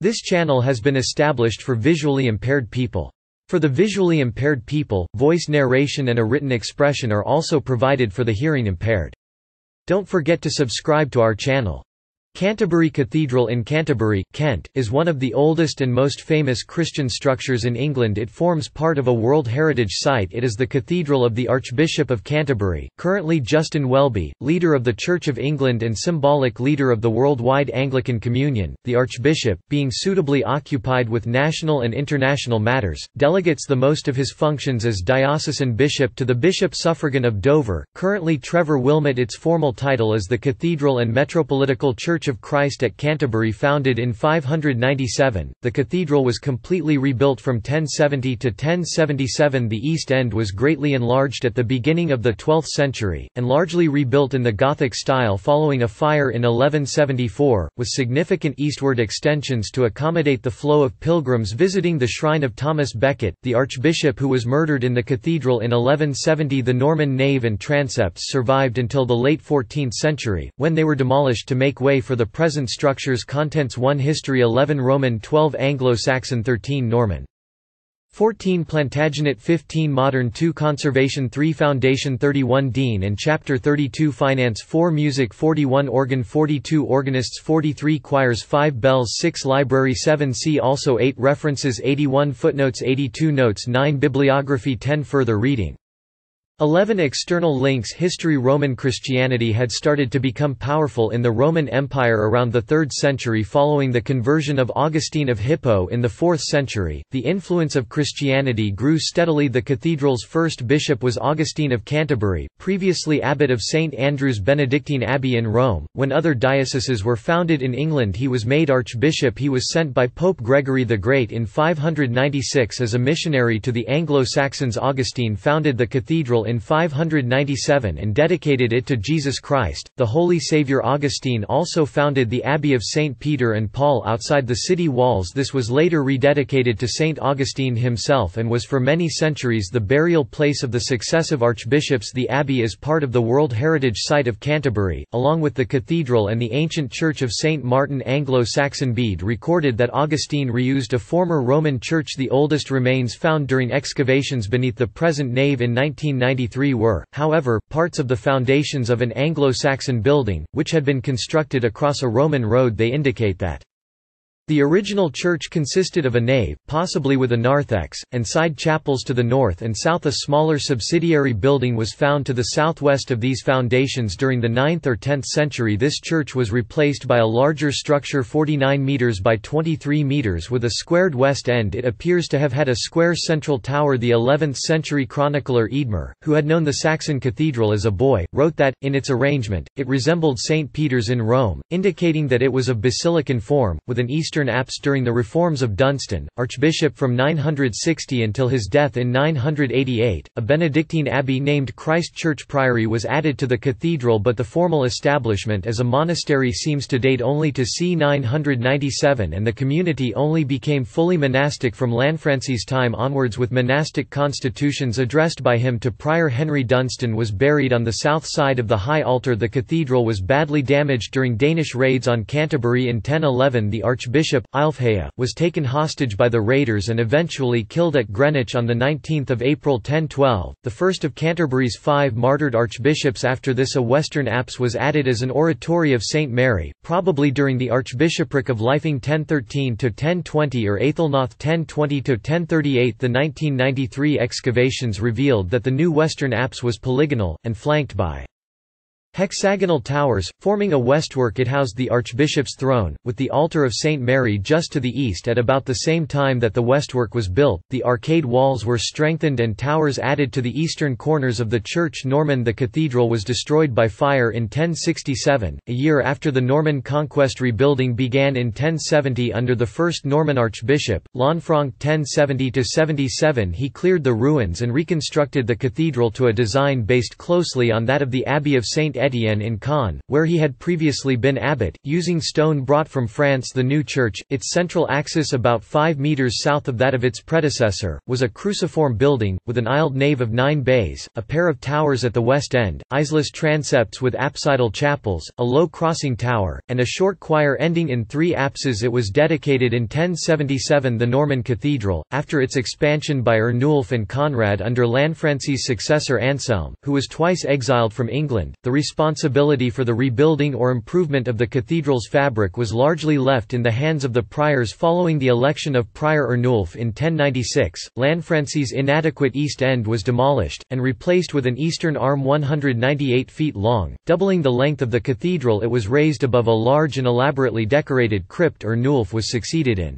This channel has been established for visually impaired people. For the visually impaired people, voice narration and a written expression are also provided for the hearing impaired. Don't forget to subscribe to our channel. Canterbury Cathedral in Canterbury, Kent, is one of the oldest and most famous Christian structures in England. It forms part of a World Heritage Site. It is the cathedral of the Archbishop of Canterbury, currently Justin Welby, leader of the Church of England and symbolic leader of the worldwide Anglican Communion. The Archbishop, being suitably occupied with national and international matters, delegates the most of his functions as diocesan bishop to the Bishop Suffragan of Dover, currently Trevor Wilmot. Its formal title is the Cathedral and Metropolitical Church of Christ at Canterbury. Founded in 597, the cathedral was completely rebuilt from 1070 to 1077. The east end was greatly enlarged at the beginning of the 12th century, and largely rebuilt in the Gothic style following a fire in 1174, with significant eastward extensions to accommodate the flow of pilgrims visiting the shrine of Thomas Becket, the archbishop who was murdered in the cathedral in 1170. The Norman nave and transepts survived until the late 14th century, when they were demolished to make way for the present structures. Contents: 1 History, 11 Roman, 12 Anglo-Saxon, 13 Norman, 14 Plantagenet, 15 Modern, 2 Conservation, 3 Foundation, 31 Dean and Chapter, 32 Finance, 4 Music, 41 Organ, 42 Organists, 43 Choirs, 5 Bells, 6 Library, 7 See also, 8 References, 81 Footnotes, 82 Notes, 9 Bibliography, 10 Further reading. 11 External links. History. Roman Christianity had started to become powerful in the Roman Empire around the 3rd century following the conversion of Augustine of Hippo in the 4th century. The influence of Christianity grew steadily. The cathedral's first bishop was Augustine of Canterbury, previously abbot of St Andrew's Benedictine Abbey in Rome. When other dioceses were founded in England, he was made archbishop. He was sent by Pope Gregory the Great in 596 as a missionary to the Anglo-Saxons. Augustine founded the cathedral in 597 and dedicated it to Jesus Christ, the Holy Saviour. Augustine also founded the Abbey of St. Peter and Paul outside the city walls. This was later rededicated to St. Augustine himself and was for many centuries the burial place of the successive archbishops. The abbey is part of the World Heritage Site of Canterbury, along with the cathedral and the ancient church of St. Martin. Anglo-Saxon Bede recorded that Augustine reused a former Roman church. The oldest remains found during excavations beneath the present nave in 1993 were, however, parts of the foundations of an Anglo-Saxon building, which had been constructed across a Roman road. They indicate that the original church consisted of a nave, possibly with a narthex, and side chapels to the north and south. A smaller subsidiary building was found to the southwest of these foundations during the 9th or 10th century. This church was replaced by a larger structure 49 metres by 23 metres with a squared west end. It appears to have had a square central tower. The 11th century chronicler Eadmer, who had known the Saxon cathedral as a boy, wrote that, in its arrangement, it resembled St. Peter's in Rome, indicating that it was of basilican form, with an eastern apse. During the reforms of Dunstan, archbishop from 960 until his death in 988, a Benedictine abbey named Christ Church Priory was added to the cathedral, but the formal establishment as a monastery seems to date only to c. 997, and the community only became fully monastic from Lanfrancie's time onwards, with monastic constitutions addressed by him to Prior Henry. Dunstan was buried on the south side of the high altar. The cathedral was badly damaged during Danish raids on Canterbury in 1011. The archbishop, Aelfheah, was taken hostage by the raiders and eventually killed at Greenwich on 19 April 1012, the first of Canterbury's 5 martyred archbishops. After this, a western apse was added as an oratory of St. Mary, probably during the archbishopric of Lyfing 1013–1020 or Aethelnoth 1020–1038. The 1993 excavations revealed that the new western apse was polygonal, and flanked by hexagonal towers, forming a westwork. It housed the archbishop's throne, with the altar of St. Mary just to the east. At about the same time that the westwork was built, the arcade walls were strengthened and towers added to the eastern corners of the church. Norman. The cathedral was destroyed by fire in 1067, a year after the Norman conquest. Rebuilding began in 1070 under the first Norman archbishop, Lanfranc. 1070–77 he cleared the ruins and reconstructed the cathedral to a design based closely on that of the Abbey of St. Saint-Étienne in Caen, where he had previously been abbot, using stone brought from France. The new church, its central axis about 5 metres south of that of its predecessor, was a cruciform building, with an aisled nave of 9 bays, a pair of towers at the west end, aiseless transepts with apsidal chapels, a low crossing tower, and a short choir ending in 3 apses. It was dedicated in 1077 the Norman Cathedral, after its expansion by Ernulf and Conrad under Lanfranc's successor Anselm, who was twice exiled from England. The responsibility for the rebuilding or improvement of the cathedral's fabric was largely left in the hands of the priors following the election of Prior Ernulf in 1096. Lanfranc's inadequate east end was demolished, and replaced with an eastern arm 198 feet long, doubling the length of the cathedral. It was raised above a large and elaborately decorated crypt. Ernulf was succeeded in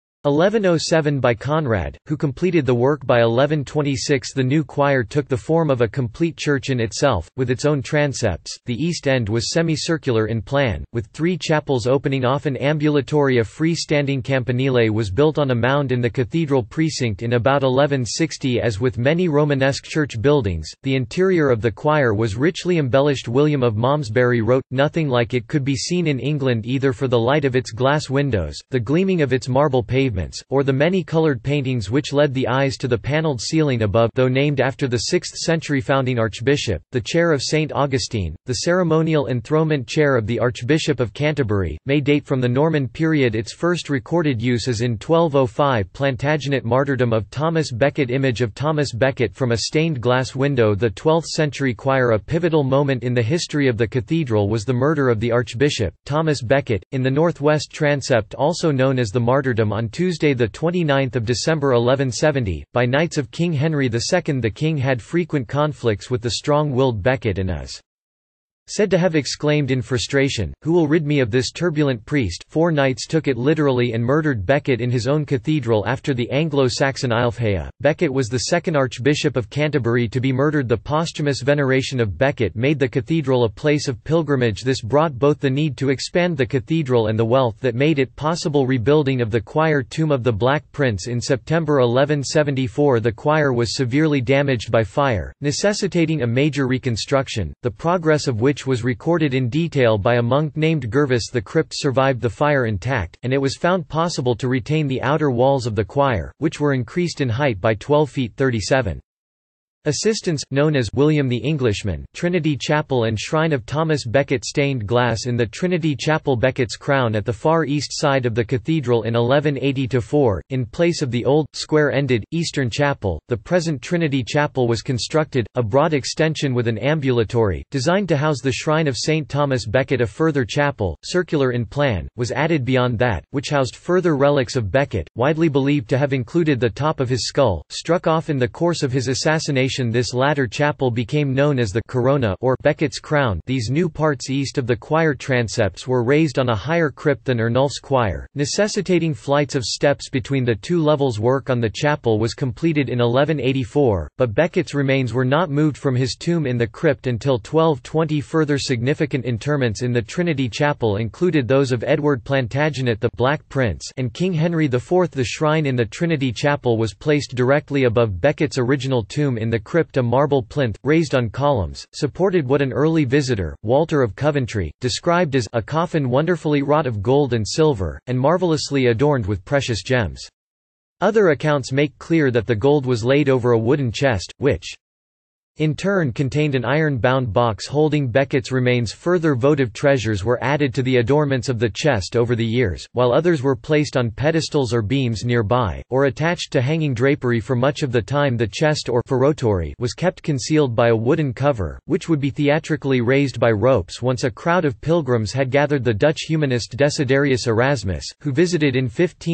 1107 by Conrad, who completed the work by 1126. The new choir took the form of a complete church in itself, with its own transepts. The east end was semicircular in plan, with 3 chapels opening off an ambulatory. A freestanding campanile was built on a mound in the cathedral precinct in about 1160. As with many Romanesque church buildings, the interior of the choir was richly embellished. William of Malmesbury wrote, "Nothing like it could be seen in England, either for the light of its glass windows, the gleaming of its marble pavements, or the many-coloured paintings which led the eyes to the panelled ceiling above." Though named after the 6th-century founding archbishop, the chair of St. Augustine, the ceremonial enthronement chair of the Archbishop of Canterbury, may date from the Norman period. Its first recorded use is in 1205 Plantagenet martyrdom of Thomas Becket. Image of Thomas Becket from a stained glass window. The 12th-century choir. A pivotal moment in the history of the cathedral was the murder of the Archbishop, Thomas Becket, in the northwest transept, also known as the martyrdom, on Tuesday 29 December 1170, by Knights of King Henry II. The king had frequent conflicts with the strong-willed Becket and is said to have exclaimed in frustration, "Who will rid me of this turbulent priest?" 4 knights took it literally and murdered Becket in his own cathedral after the Anglo-Saxon Aelfheah. Becket was the second Archbishop of Canterbury to be murdered. The posthumous veneration of Becket made the cathedral a place of pilgrimage. This brought both the need to expand the cathedral and the wealth that made it possible. Rebuilding of the choir. Tomb of the Black Prince. In September 1174 the choir was severely damaged by fire, necessitating a major reconstruction, the progress of which was recorded in detail by a monk named Gervas. The crypt survived the fire intact, and it was found possible to retain the outer walls of the choir, which were increased in height by 12 feet 37. Assistants, known as William the Englishman, Trinity Chapel and Shrine of Thomas Becket. Stained glass in the Trinity Chapel. Becket's crown at the far east side of the cathedral in 1180–4, in place of the old, square-ended, eastern chapel. The present Trinity Chapel was constructed, a broad extension with an ambulatory, designed to house the shrine of St. Thomas Becket. A further chapel, circular in plan, was added beyond that, which housed further relics of Becket, widely believed to have included the top of his skull, struck off in the course of his assassination. This latter chapel became known as the Corona or Becket's crown. These new parts east of the choir transepts were raised on a higher crypt than Ernulf's choir, necessitating flights of steps between the 2 levels. Work on the chapel was completed in 1184, but Becket's remains were not moved from his tomb in the crypt until 1220. Further significant interments in the Trinity Chapel included those of Edward Plantagenet the Black Prince and King Henry IV. The shrine in the Trinity Chapel was placed directly above Becket's original tomb in the crypt. A marble plinth, raised on columns, supported what an early visitor, Walter of Coventry, described as a coffin wonderfully wrought of gold and silver, and marvellously adorned with precious gems. Other accounts make clear that the gold was laid over a wooden chest, which in turn contained an iron-bound box holding Becket's remains. Further votive treasures were added to the adornments of the chest over the years, while others were placed on pedestals or beams nearby, or attached to hanging drapery. For much of the time the chest or feretory was kept concealed by a wooden cover, which would be theatrically raised by ropes once a crowd of pilgrims had gathered. The Dutch humanist Desiderius Erasmus, who visited in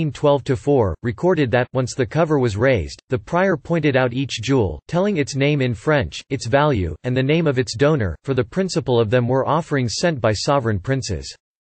1512–4, recorded that, once the cover was raised, the prior pointed out each jewel, telling its name in French, its value, and the name of its donor, for the principal of them were offerings sent by sovereign princes.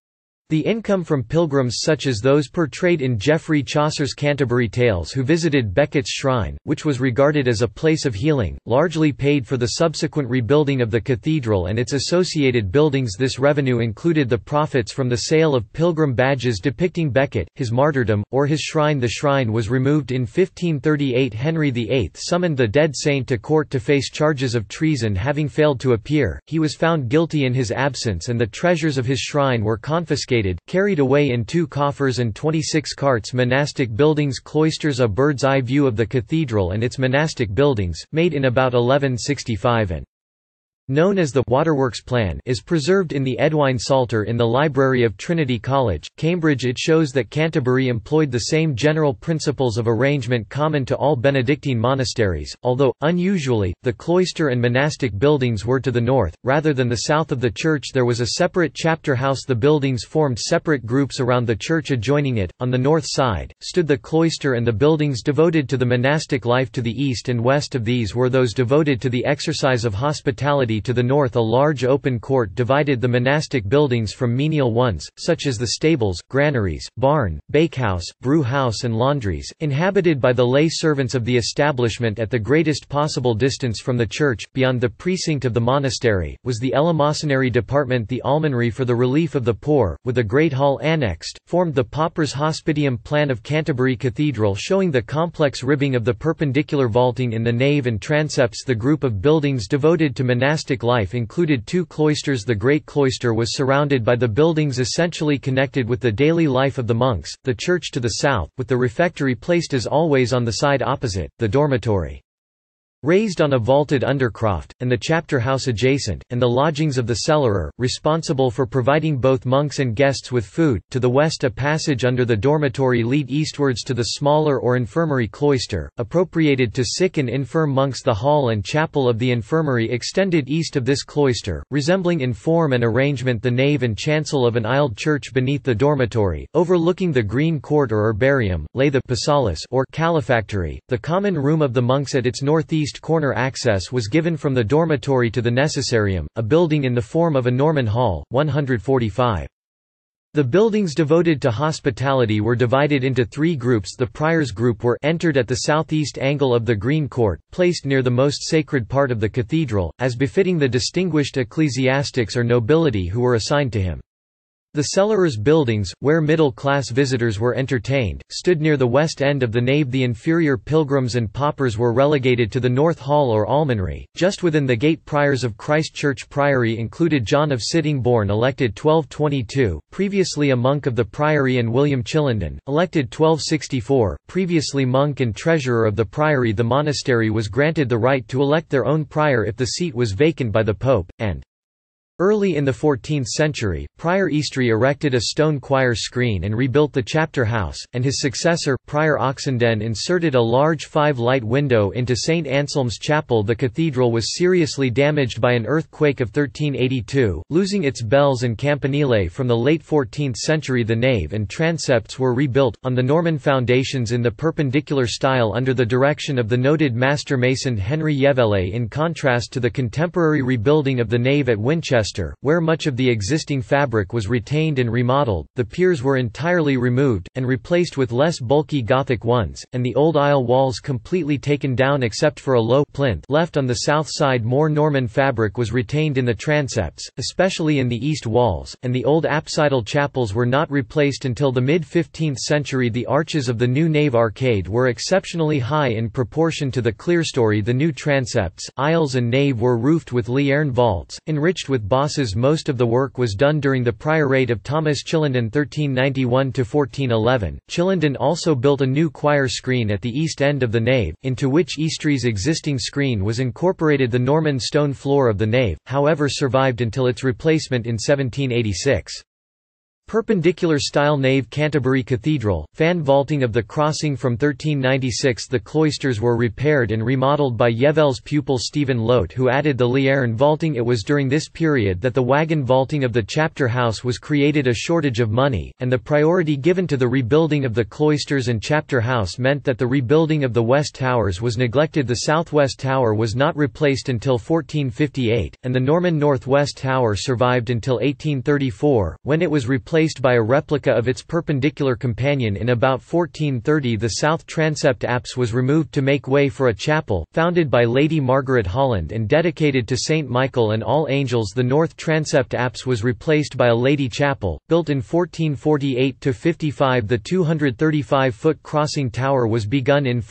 The income from pilgrims such as those portrayed in Geoffrey Chaucer's Canterbury Tales who visited Becket's shrine, which was regarded as a place of healing, largely paid for the subsequent rebuilding of the cathedral and its associated buildings. This revenue included the profits from the sale of pilgrim badges depicting Becket, his martyrdom, or his shrine. The shrine was removed in 1538. Henry VIII summoned the dead saint to court to face charges of treason. Having failed to appear, he was found guilty in his absence and the treasures of his shrine were confiscated, carried away in 2 coffers and 26 carts. Monastic buildings. Cloisters. A bird's-eye view of the cathedral and its monastic buildings, made in about 1165 and known as the Waterworks Plan, is preserved in the Edwine Psalter in the library of Trinity College, Cambridge. It shows that Canterbury employed the same general principles of arrangement common to all Benedictine monasteries, although, unusually, the cloister and monastic buildings were to the north, rather than the south of the church. There was a separate chapter house. The buildings formed separate groups around the church adjoining it. On the north side, stood the cloister and the buildings devoted to the monastic life. To the east and west of these were those devoted to the exercise of hospitality. To the north, a large open court divided the monastic buildings from menial ones, such as the stables, granaries, barn, bakehouse, brew house and laundries, inhabited by the lay servants of the establishment. At the greatest possible distance from the church, beyond the precinct of the monastery, was the eleemosynary department. The almonry for the relief of the poor, with a great hall annexed, formed the Pauper's Hospitium. Plan of Canterbury Cathedral showing the complex ribbing of the perpendicular vaulting in the nave and transepts. The group of buildings devoted to monastic life included 2 cloisters. The Great Cloister was surrounded by the buildings essentially connected with the daily life of the monks, the church to the south, with the refectory placed as always on the side opposite, the dormitory raised on a vaulted undercroft, and the chapter house adjacent, and the lodgings of the cellarer, responsible for providing both monks and guests with food. To the west, a passage under the dormitory lead eastwards to the smaller or infirmary cloister, appropriated to sick and infirm monks. The hall and chapel of the infirmary extended east of this cloister, resembling in form and arrangement the nave and chancel of an aisled church. Beneath the dormitory, overlooking the green court or herbarium, lay the psalus or calefactory, the common room of the monks. At its northeast corner, access was given from the dormitory to the necessarium, a building in the form of a Norman hall, 145. The buildings devoted to hospitality were divided into 3 groups. The priors group were entered at the southeast angle of the Green Court, placed near the most sacred part of the cathedral, as befitting the distinguished ecclesiastics or nobility who were assigned to him. The cellarers' buildings, where middle-class visitors were entertained, stood near the west end of the nave. The inferior pilgrims and paupers were relegated to the north hall or almonry, just within the gate. Priors of Christ Church Priory included John of Sittingbourne, elected 1222, previously a monk of the priory, and William Chillenden, elected 1264, previously monk and treasurer of the priory. The monastery was granted the right to elect their own prior if the seat was vacant by the pope, and early in the 14th century, Prior Eastry erected a stone choir screen and rebuilt the chapter house, and his successor, Prior Oxenden, inserted a large 5-light window into St. Anselm's Chapel. The cathedral was seriously damaged by an earthquake of 1382, losing its bells and campanile from the late 14th century. The nave and transepts were rebuilt, on the Norman foundations in the perpendicular style under the direction of the noted master mason Henry Yevele, in contrast to the contemporary rebuilding of the nave at Winchester, where much of the existing fabric was retained and remodeled. The piers were entirely removed, and replaced with less bulky Gothic ones, and the old aisle walls completely taken down except for a low plinth left on the south side. More Norman fabric was retained in the transepts, especially in the east walls, and the old apsidal chapels were not replaced until the mid-15th century. The arches of the new nave arcade were exceptionally high in proportion to the clerestory. The new transepts, aisles and nave were roofed with Lierne vaults, enriched with bosses. Most of the work was done during the priorate of Thomas Chillenden 1391–1411. Chillenden also built a new choir screen at the east end of the nave, into which Eastry's existing screen was incorporated. The Norman stone floor of the nave, however, survived until its replacement in 1786. Perpendicular style nave. Canterbury Cathedral, fan vaulting of the crossing from 1396. The cloisters were repaired and remodeled by Yevele's pupil Stephen Lote, who added the Lierne vaulting. It was during this period that the wagon vaulting of the chapter house was created. A shortage of money, and the priority given to the rebuilding of the cloisters and chapter house meant that the rebuilding of the west towers was neglected. The southwest tower was not replaced until 1458, and the Norman northwest tower survived until 1834, when it was replaced replaced by a replica of its perpendicular companion in about 1430. The south transept apse was removed to make way for a chapel, founded by Lady Margaret Holland and dedicated to St. Michael and All Angels. The north transept apse was replaced by a Lady Chapel, built in 1448–55. The 235-foot crossing tower was begun in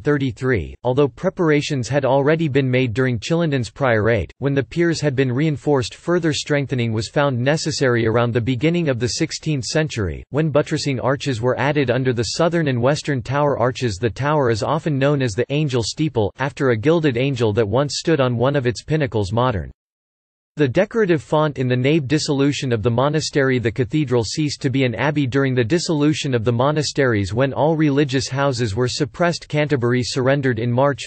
1433, although preparations had already been made during Chillenden's priorate. When the piers had been reinforced, further strengthening was found necessary around the beginning of the 16th century, when buttressing arches were added under the southern and western tower arches. The tower is often known as the Angel Steeple, after a gilded angel that once stood on one of its pinnacles. Modern. The decorative font in the nave. Dissolution of the monastery. The cathedral ceased to be an abbey during the dissolution of the monasteries when all religious houses were suppressed. Canterbury surrendered in March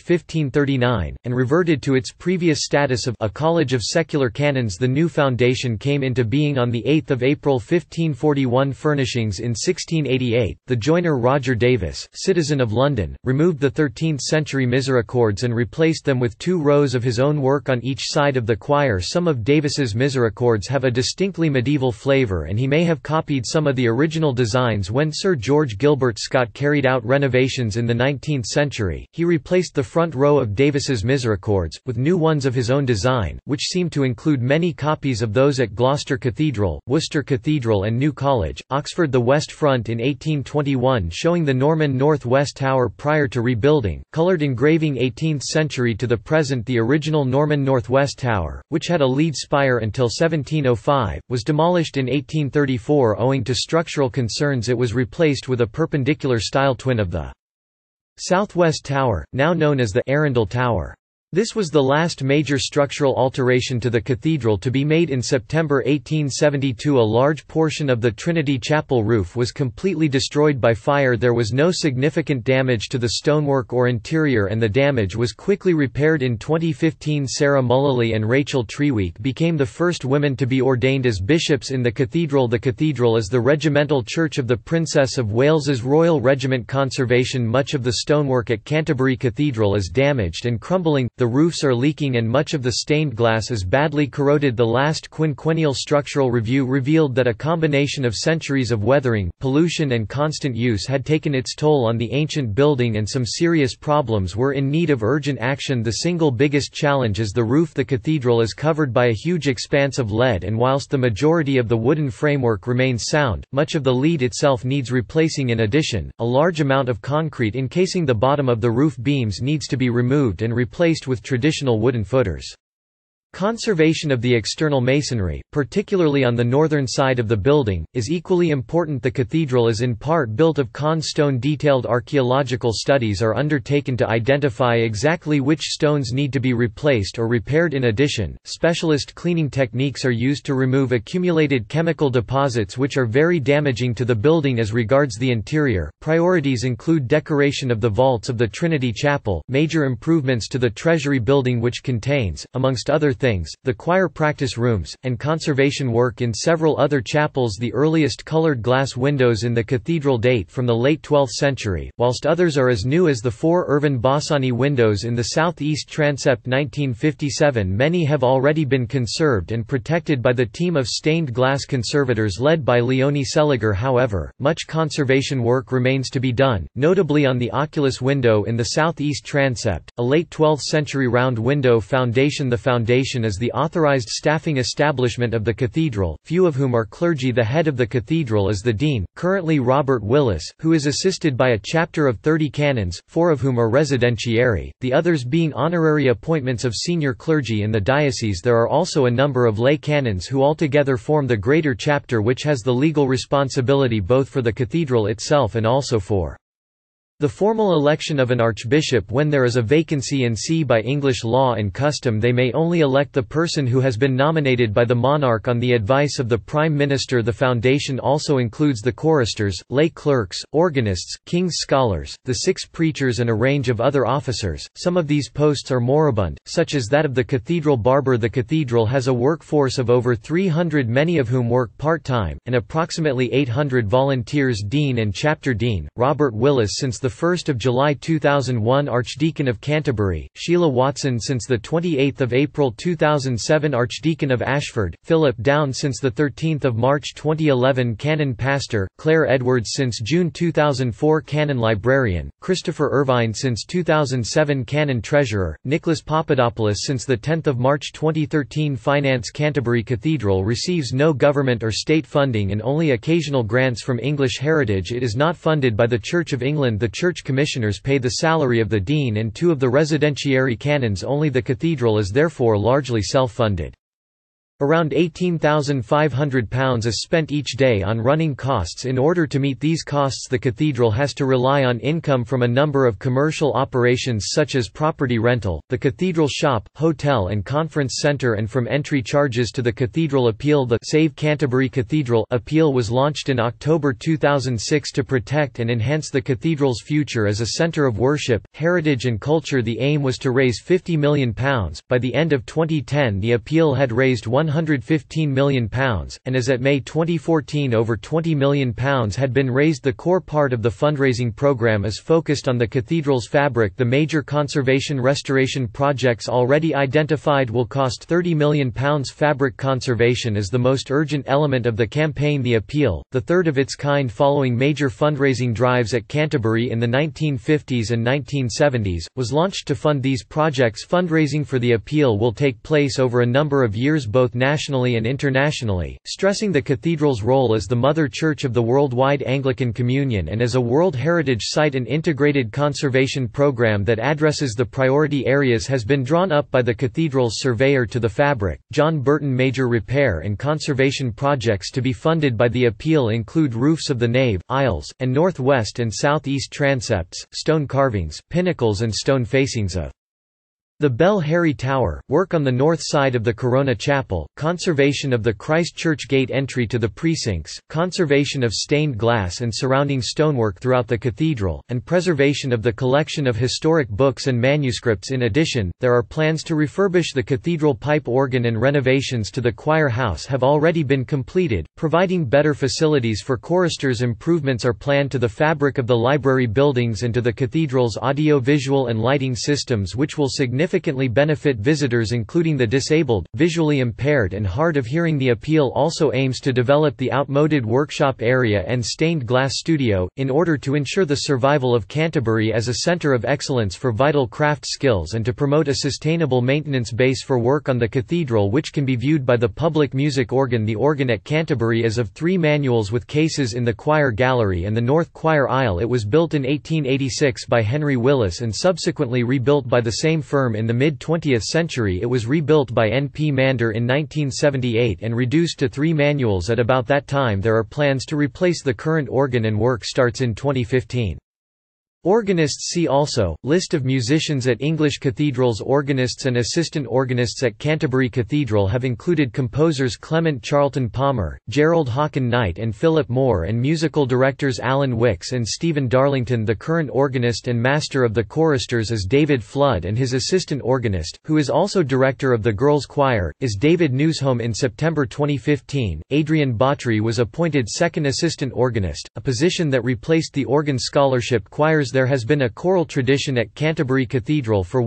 1539, and reverted to its previous status of a college of secular canons. The new foundation came into being on 8 April 1541. Furnishings. In 1688, the joiner Roger Davis, citizen of London, removed the 13th-century misericords and replaced them with 2 rows of his own work on each side of the choir. Some of Davis's misericords have a distinctly medieval flavour, and he may have copied some of the original designs when Sir George Gilbert Scott carried out renovations in the 19th century. He replaced the front row of Davis's misericords, with new ones of his own design, which seem to include many copies of those at Gloucester Cathedral, Worcester Cathedral and New College, Oxford. The west front in 1821 showing the Norman north-west tower prior to rebuilding, coloured engraving 18th century to the present. The original Norman northwest tower, which had a lead spire until 1705, was demolished in 1834 owing to structural concerns. It was replaced with a perpendicular style twin of the southwest tower, now known as the Arundel Tower. This was the last major structural alteration to the cathedral to be made in September 1872. A large portion of the Trinity Chapel roof was completely destroyed by fire. There was no significant damage to the stonework or interior, and the damage was quickly repaired. In 2015, Sarah Mullally and Rachel Treweek became the first women to be ordained as bishops in the cathedral. The cathedral is the regimental church of the Princess of Wales's Royal Regiment. Conservation. Much of the stonework at Canterbury Cathedral is damaged and crumbling. The roofs are leaking and much of the stained glass is badly corroded. The last quinquennial structural review revealed that a combination of centuries of weathering, pollution and constant use had taken its toll on the ancient building, and some serious problems were in need of urgent action. The single biggest challenge is the roof. The cathedral is covered by a huge expanse of lead, and whilst the majority of the wooden framework remains sound, much of the lead itself needs replacing. In addition, a large amount of concrete encasing the bottom of the roof beams needs to be removed and replaced with traditional wooden footers. Conservation of the external masonry, particularly on the northern side of the building, is equally important. The cathedral is in part built of Caen stone. Detailed archaeological studies are undertaken to identify exactly which stones need to be replaced or repaired. In addition, specialist cleaning techniques are used to remove accumulated chemical deposits which are very damaging to the building. As regards the interior, priorities include decoration of the vaults of the Trinity Chapel, major improvements to the Treasury building which contains, amongst other things, the choir practice rooms, and conservation work in several other chapels. The earliest colored glass windows in the cathedral date from the late 12th century, whilst others are as new as the 4 Irvin Bassani windows in the southeast transept 1957. Many have already been conserved and protected by the team of stained glass conservators led by Leonie Seliger. However, much conservation work remains to be done, notably on the oculus window in the southeast transept, a late 12th century round window foundation. The foundation is the authorized staffing establishment of the cathedral, few of whom are clergy. The head of the cathedral is the dean, currently Robert Willis, who is assisted by a chapter of 30 canons, 4 of whom are residentiary, the others being honorary appointments of senior clergy in the diocese. There are also a number of lay canons who altogether form the greater chapter, which has the legal responsibility both for the cathedral itself and also for the formal election of an archbishop. When there is a vacancy in see by English law and custom, they may only elect the person who has been nominated by the monarch on the advice of the Prime Minister. The foundation also includes the choristers, lay clerks, organists, king's scholars, the 6 preachers and a range of other officers. Some of these posts are moribund, such as that of the cathedral barber. The cathedral has a workforce of over 300, many of whom work part-time, and approximately 800 volunteers. Dean and chapter dean, Robert Willis. Since the 1 July 2001 Archdeacon of Canterbury, Sheila Watson since 28 April 2007 Archdeacon of Ashford, Philip Down since 13 March 2011 Canon Pastor, Claire Edwards since June 2004 Canon Librarian, Christopher Irvine since 2007 Canon Treasurer, Nicholas Papadopoulos since 10 March 2013 Finance Canterbury Cathedral receives no government or state funding and only occasional grants from English Heritage. It is not funded by the Church of England. The Church Commissioners pay the salary of the Dean and two of the Residentiary Canons only. The cathedral is therefore largely self-funded. Around £18,500 is spent each day on running costs. In order to meet these costs, the cathedral has to rely on income from a number of commercial operations such as property rental, the cathedral shop, hotel and conference centre, and from entry charges to the cathedral appeal. The Save Canterbury Cathedral appeal was launched in October 2006 to protect and enhance the cathedral's future as a centre of worship, heritage and culture. The aim was to raise £50 million. By the end of 2010 the appeal had raised £115 million, and as at May 2014 over £20 million had been raised. The core part of the fundraising program is focused on the cathedral's fabric. The major conservation restoration projects already identified will cost £30 million. Fabric conservation is the most urgent element of the campaign. The appeal, the third of its kind following major fundraising drives at Canterbury in the 1950s and 1970s, was launched to fund these projects. Fundraising for the appeal will take place over a number of years both nationally and internationally, stressing the cathedral's role as the mother church of the worldwide Anglican Communion and as a World Heritage Site. An integrated conservation program that addresses the priority areas has been drawn up by the cathedral's surveyor to the fabric, John Burton. Major repair and conservation projects to be funded by the appeal include roofs of the nave, aisles, and northwest and southeast transepts, stone carvings, pinnacles and stone facings of the Bell Harry Tower, work on the north side of the Corona Chapel, conservation of the Christ Church Gate entry to the precincts, conservation of stained glass and surrounding stonework throughout the cathedral, and preservation of the collection of historic books and manuscripts. In addition, there are plans to refurbish the cathedral pipe organ, and renovations to the choir house have already been completed, providing better facilities for choristers. Improvements are planned to the fabric of the library buildings and to the cathedral's audio-visual and lighting systems, which will significantly benefit visitors including the disabled, visually impaired and hard of hearing. The appeal also aims to develop the outmoded workshop area and stained glass studio, in order to ensure the survival of Canterbury as a centre of excellence for vital craft skills and to promote a sustainable maintenance base for work on the cathedral, which can be viewed by the public music organ. The organ at Canterbury is of 3 manuals with cases in the choir gallery and the north choir aisle. It was built in 1886 by Henry Willis and subsequently rebuilt by the same firm in the mid-20th century. It was rebuilt by N. P. Mander in 1978 and reduced to 3 manuals at about that time. There are plans to replace the current organ and work starts in 2015. Organists. See also, List of musicians at English cathedrals. Organists and assistant organists at Canterbury Cathedral have included composers Clement Charlton Palmer, Gerald Hawken Knight and Philip Moore, and musical directors Alan Wicks and Stephen Darlington. The current organist and master of the choristers is David Flood, and his assistant organist, who is also director of the girls' choir, is David Newsholme. In September 2015, Adrian Botry was appointed second assistant organist, a position that replaced the organ scholarship choirs. There has been a choral tradition at Canterbury Cathedral for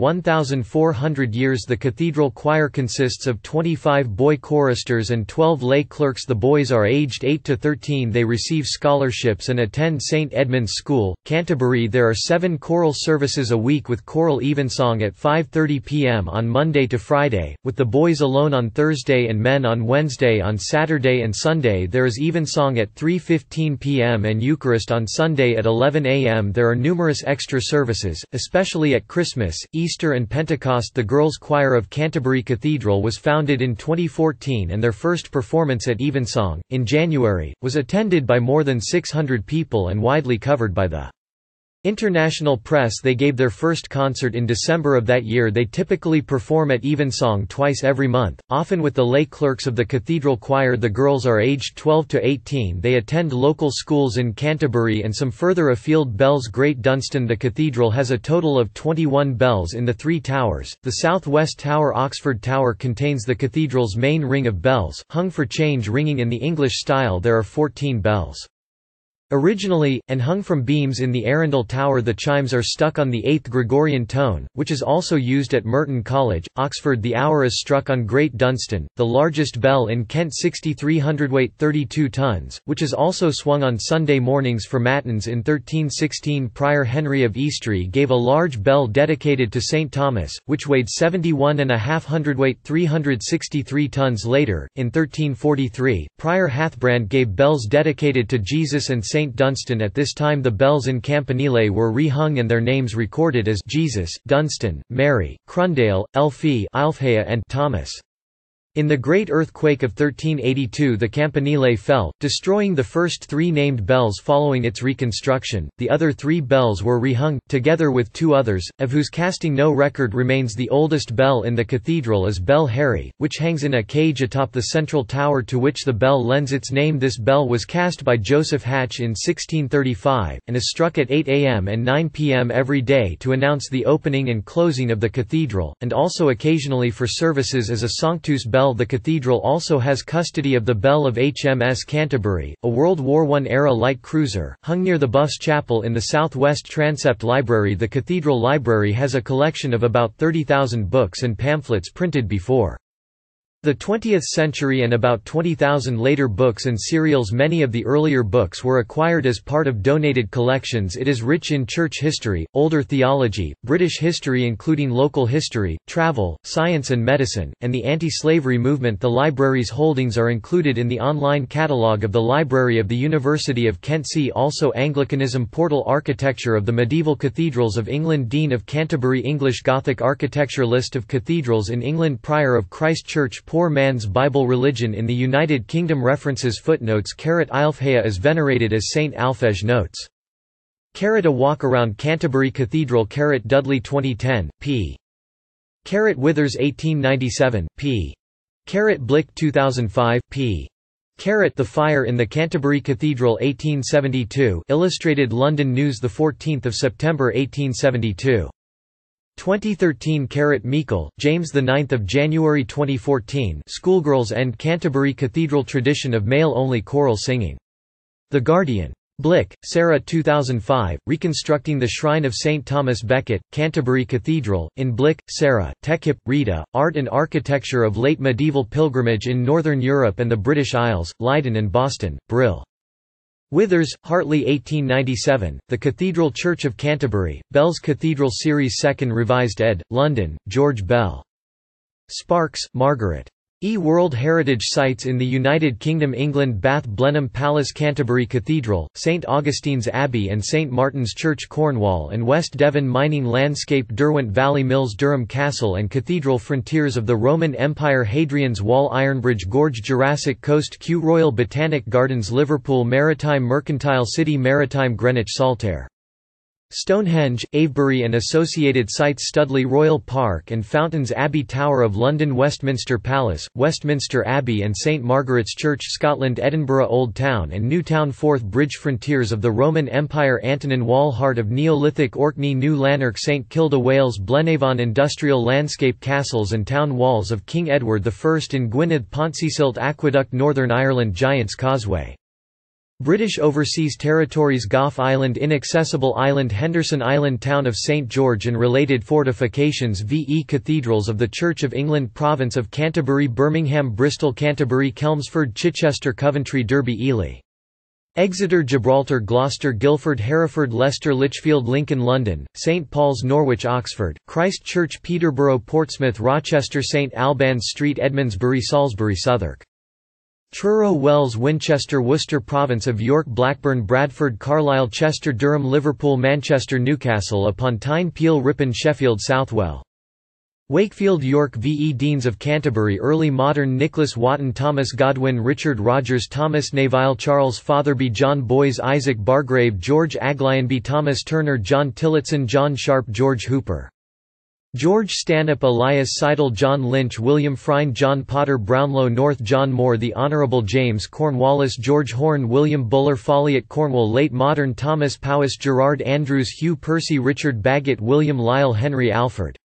1,400 years. The cathedral choir consists of 25 boy choristers and 12 lay clerks. The boys are aged 8 to 13. They receive scholarships and attend St Edmund's School, Canterbury. There are 7 choral services a week, with choral evensong at 5:30 p.m. on Monday to Friday, with the boys alone on Thursday and men on Wednesday. On Saturday and Sunday there is evensong at 3:15 p.m. and Eucharist on Sunday at 11 a.m. There are numerous extra services, especially at Christmas, Easter and Pentecost. The Girls' Choir of Canterbury Cathedral was founded in 2014 and their first performance at Evensong, in January, was attended by more than 600 people and widely covered by the international press. They gave their first concert in December of that year. They typically perform at Evensong twice every month, often with the lay clerks of the cathedral choir. The girls are aged 12 to 18. They attend local schools in Canterbury and some further afield. Bells. Great Dunstan. The cathedral has a total of 21 bells in the 3 towers. The southwest tower, Oxford Tower, contains the cathedral's main ring of bells, hung for change ringing in the English style. There are 14 bells. Originally, and hung from beams in the Arundel Tower, the chimes are stuck on the 8th Gregorian tone, which is also used at Merton College, Oxford. The hour is struck on Great Dunstan, the largest bell in Kent, 63 hundredweight 32 tons, which is also swung on Sunday mornings for matins. In 1316 Prior Henry of Eastry gave a large bell dedicated to St. Thomas, which weighed 71.5 hundredweight 363 tons. Later, in 1343, Prior Hathbrand gave bells dedicated to Jesus and St. Dunstan. At this time the bells in Campanile were rehung and their names recorded as Jesus, Dunstan, Mary, Crundale, Elfie, Ailfhea and Thomas. In the Great Earthquake of 1382 the Campanile fell, destroying the first 3 named bells. Following its reconstruction, the other 3 bells were rehung, together with 2 others, of whose casting no record remains. The oldest bell in the cathedral is Bell Harry, which hangs in a cage atop the central tower to which the bell lends its name. This bell was cast by Joseph Hatch in 1635, and is struck at 8 a.m. and 9 p.m. every day to announce the opening and closing of the cathedral, and also occasionally for services as a Sanctus bell. The cathedral also has custody of the bell of HMS Canterbury, a World War I-era light cruiser, hung near the Buffs Chapel in the southwest transept library. The cathedral library has a collection of about 30,000 books and pamphlets printed before the 20th century and about 20,000 later books and serials. Many of the earlier books were acquired as part of donated collections. It is rich in church history, older theology, British history including local history, travel, science and medicine, and the anti-slavery movement. The library's holdings are included in the online catalogue of the Library of the University of Kent. See also Anglicanism. Portal architecture of the medieval cathedrals of England. Dean of Canterbury. English Gothic architecture. List of cathedrals in England. Prior of Christ Church. Poor Man's Bible. Religion in the United Kingdom. References. Footnotes. Ailfhea is venerated as Saint Alphege. Notes. A Walk Around Canterbury Cathedral. Dudley 2010, p. Withers 1897, p. Blick 2005, p. The Fire in the Canterbury Cathedral 1872. Illustrated London News 14 September 1872. 2013. Meikle, James 9 January 2014. Schoolgirls End Canterbury Cathedral Tradition of Male-Only Choral Singing. The Guardian. Blick, Sarah 2005, Reconstructing the Shrine of St. Thomas Becket, Canterbury Cathedral, in Blick, Sarah, Techhip, Rita, Art and Architecture of Late Medieval Pilgrimage in Northern Europe and the British Isles, Leiden and Boston, Brill. Withers, Hartley 1897, The Cathedral Church of Canterbury, Bell's Cathedral Series 2nd Revised ed., London, George Bell. Sparks, Margaret. World Heritage Sites in the United Kingdom. England. Bath. Blenheim Palace. Canterbury Cathedral, St Augustine's Abbey and St Martin's Church. Cornwall and West Devon. Mining landscape. Derwent Valley Mills. Durham Castle and Cathedral. Frontiers of the Roman Empire. Hadrian's Wall. Ironbridge Gorge. Jurassic Coast. Kew. Royal Botanic Gardens. Liverpool. Maritime Mercantile City. Maritime. Greenwich. Saltaire. Stonehenge, Avebury and associated sites. Studley Royal Park and Fountains. Abbey Tower of London. Westminster Palace, Westminster Abbey and St Margaret's Church. Scotland. Edinburgh Old Town and New Town. Forth Bridge. Frontiers of the Roman Empire. Antonin Wall. Heart of Neolithic. Orkney. New Lanark. St Kilda. Wales. Blenavon. Industrial landscape. Castles and town walls of King Edward I in Gwynedd. Pontcysyllt Aqueduct. Northern Ireland. Giant's Causeway. British Overseas Territories. Gough Island. Inaccessible Island. Henderson Island. Town of St George and related fortifications. VE Cathedrals of the Church of England. Province of Canterbury. Birmingham. Bristol. Canterbury. Chelmsford. Chichester. Coventry. Derby. Ely. Exeter. Gibraltar. Gloucester. Guildford. Hereford. Leicester. Lichfield. Lincoln. London. St Paul's. Norwich. Oxford. Christ Church. Peterborough. Portsmouth. Rochester. St Albans Street. Edmondsbury. Salisbury. Southwark. Truro. Wells. Winchester. Worcester. Province of York. Blackburn. Bradford. Carlisle. Chester. Durham. Liverpool. Manchester. Newcastle upon Tyne. Peel. Ripon. Sheffield. Southwell. Wakefield. York. VE Deans of Canterbury. Early Modern. Nicholas Wotton. Thomas Godwin. Richard Rogers. Thomas Neville. Charles Fotherby. John Boys. Isaac Bargrave. George Aglionby. Thomas Turner. John Tillotson. John Sharp. George Hooper. George Stanhope. Elias Seidel. John Lynch. William Frine. John Potter. Brownlow North. John Moore. The Honourable James Cornwallis. George Horne. William Buller. Folliot. Cornwall. Late Modern. Thomas Powys. Gerard Andrews. Hugh Percy. Richard Bagot. William Lyle. Henry Alford.